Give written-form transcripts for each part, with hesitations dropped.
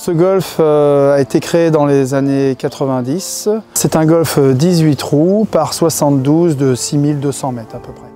Ce golf a été créé dans les années 90. C'est un golf 18 trous par 72 de 6200 mètres à peu près.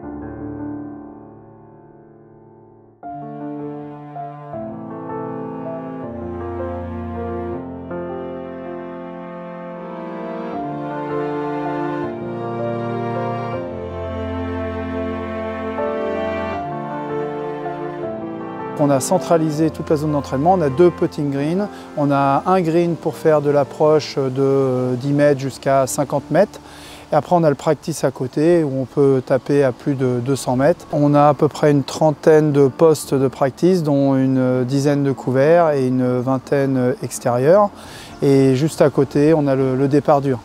On a centralisé toute la zone d'entraînement, on a 2 putting greens, on a un green pour faire de l'approche de 10 mètres jusqu'à 50 mètres. Et après on a le practice à côté où on peut taper à plus de 200 mètres. On a à peu près une trentaine de postes de practice dont une dizaine de couverts et une vingtaine extérieurs. Et juste à côté on a le départ dur.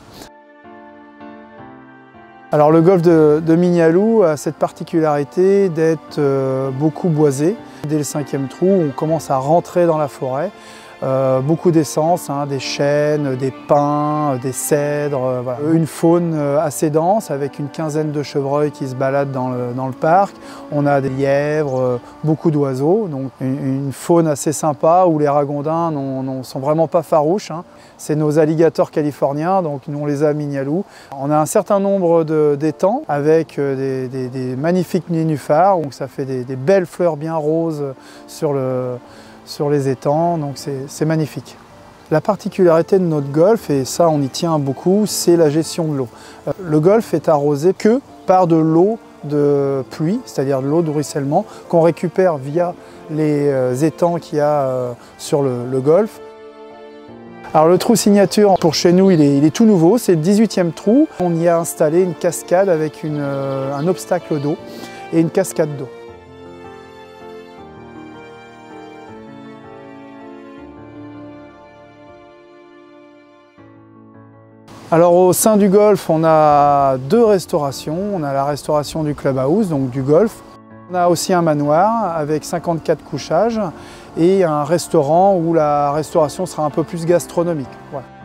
Alors le golf de Mignaloux a cette particularité d'être beaucoup boisé. Dès le 5e trou, on commence à rentrer dans la forêt. Beaucoup d'essence, des chênes, des pins, des cèdres, voilà. Une faune assez dense avec une quinzaine de chevreuils qui se baladent dans le parc. On a des lièvres, beaucoup d'oiseaux, donc une faune assez sympa où les ragondins ne sont vraiment pas farouches. C'est nos alligators californiens, donc nous on les a à Mignaloux. On a un certain nombre d'étangs avec des magnifiques nénuphars, donc ça fait des belles fleurs bien roses sur les étangs, donc c'est magnifique. La particularité de notre golf, et ça on y tient beaucoup, c'est la gestion de l'eau. Le golf est arrosé que par de l'eau de pluie, c'est-à-dire de l'eau de ruissellement, qu'on récupère via les étangs qu'il y a sur le golf. Alors le trou signature, pour chez nous, il est tout nouveau, c'est le 18e trou. On y a installé une cascade avec un obstacle d'eau et une cascade d'eau. Alors au sein du golf, on a 2 restaurations. On a la restauration du clubhouse, donc du golf. On a aussi un manoir avec 54 couchages et un restaurant où la restauration sera un peu plus gastronomique. Voilà.